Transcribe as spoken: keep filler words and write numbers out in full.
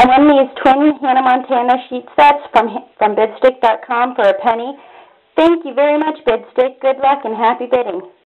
I won these twin Hannah Montana sheet sets from, from bidstick dot com for a penny. Thank you very much, Bidstick. Good luck and happy bidding.